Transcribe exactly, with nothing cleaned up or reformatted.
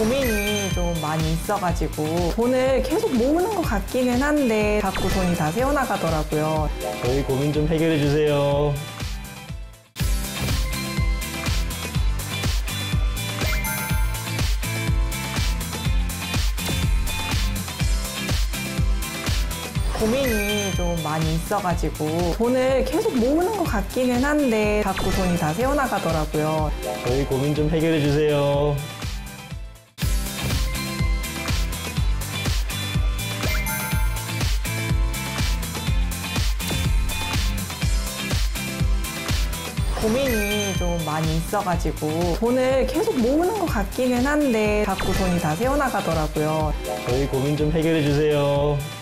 고민이 좀 많이 있어가지고 돈을 계속 모으는 것 같기는 한데 자꾸 돈이 다 새어나가더라고요. 저희 고민 좀 해결해 주세요. 고민이 좀 많이 있어가지고 돈을 계속 모으는 것 같기는 한데 자꾸 돈이 다 새어나가더라고요. 저희 고민 좀 해결해 주세요. 고민이 좀 많이 있어가지고 돈을 계속 모으는 것 같기는 한데 자꾸 돈이 다 새어나가더라고요. 저희 고민 좀 해결해 주세요.